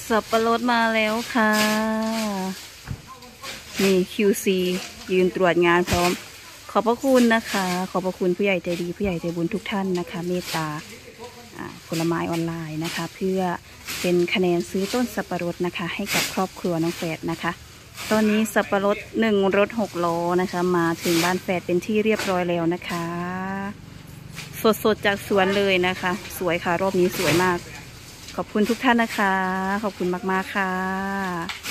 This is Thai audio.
สับปะรดมาแล้วค่ะนี่ QC ยืนตรวจงานพร้อมขอบพระคุณนะคะขอบพระคุณผู้ใหญ่ใจดีผู้ใหญ่ใจบุญทุกท่านนะคะเมตตาผลไม้ออนไลน์นะคะเพื่อเป็นคะแนนซื้อต้นสับปะรดนะคะให้กับครอบครัวน้องแฝดนะคะตอนนี้สับปะรด1 รถ 6 ล้อนะคะมาถึงบ้านแฝดเป็นที่เรียบร้อยแล้วนะคะสดๆจากสวนเลยนะคะสวยค่ะรอบนี้สวยมากขอบคุณทุกท่านนะคะขอบคุณมากๆค่ะ